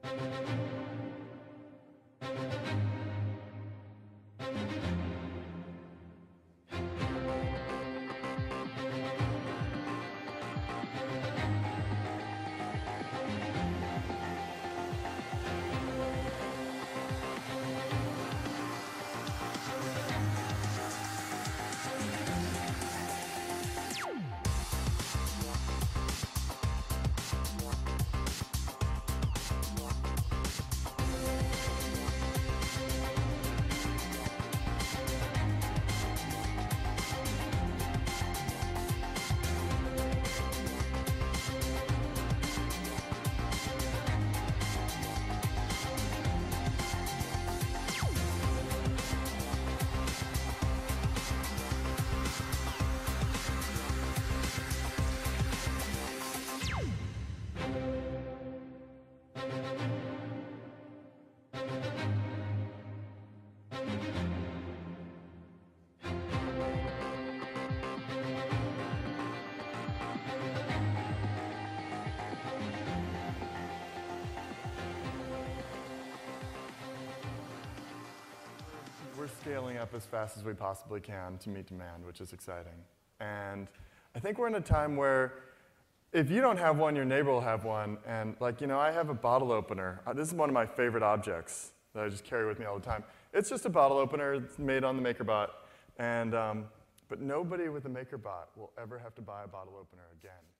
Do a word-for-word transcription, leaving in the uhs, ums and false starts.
We're scaling up as fast as we possibly can to meet demand, which is exciting. And I think we're in a time where if you don't have one, your neighbor will have one. And like, you know, I have a bottle opener. Uh, this is one of my favorite objects that I just carry with me all the time. It's just a bottle opener. It's made on the MakerBot. And, um, but nobody with a MakerBot will ever have to buy a bottle opener again.